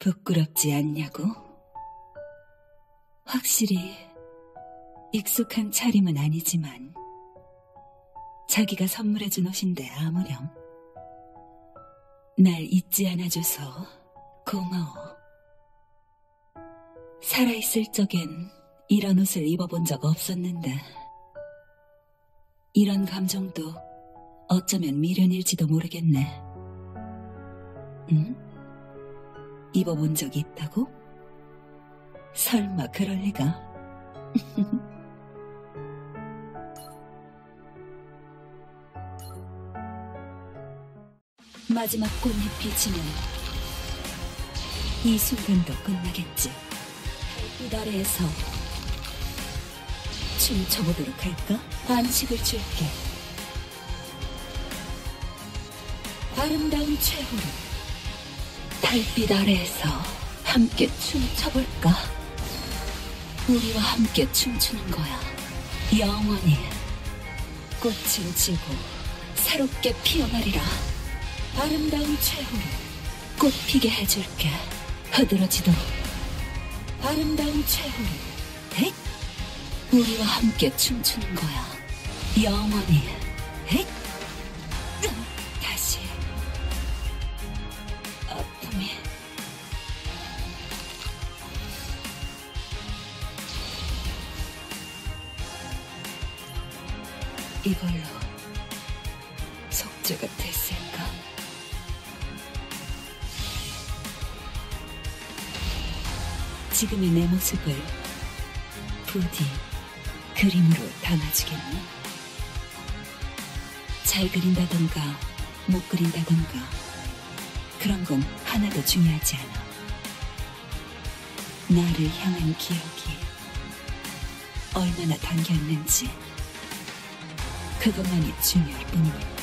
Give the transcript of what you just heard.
부끄럽지 않냐고? 확실히 익숙한 차림은 아니지만 자기가 선물해준 옷인데 아무렴. 날 잊지 않아줘서 고마워. 살아있을 적엔 이런 옷을 입어본 적 없었는데 이런 감정도 어쩌면 미련일지도 모르겠네. 응? 입어본 적이 있다고? 설마 그럴 리가. 마지막 꽃잎이 지면 이 순간도 끝나겠지. 햇빛 아래에서 춤춰보도록 할까? 안식을 줄게. 아름다운 최후를 달빛 아래에서 함께 춤춰볼까? 우리와 함께 춤추는 거야. 영원히. 꽃은 지고 새롭게 피어나리라. 아름다운 최후를 꽃피게 해줄게. 흐드러지도록. 아름다운 최후를. 헷! 우리와 함께 춤추는 거야. 영원히. 헷! 다시. 아픔이. 이걸로 속죄가 됐을까? 지금의 내 모습을 부디 그림으로 담아주겠니? 잘 그린다던가 못 그린다던가 그런 건 하나도 중요하지 않아. 나를 향한 기억이 얼마나 담겨있는지 그것만이 중요할 뿐이니까.